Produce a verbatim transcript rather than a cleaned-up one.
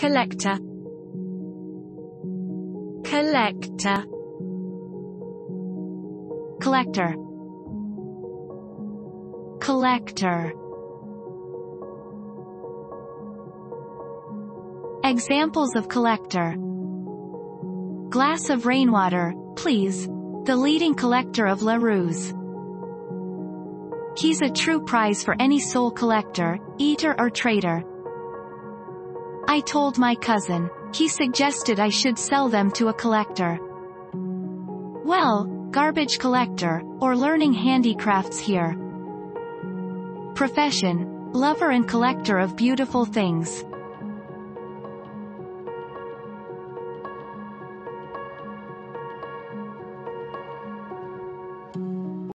collector, collector, collector, collector. Examples of collector: glass of rainwater, please. The leading collector of La Ruse. He's a true prize for any soul collector, eater or trader. I told my cousin. He suggested I should sell them to a collector. Well, garbage collector, or learning handicrafts here. Profession: lover and collector of beautiful things.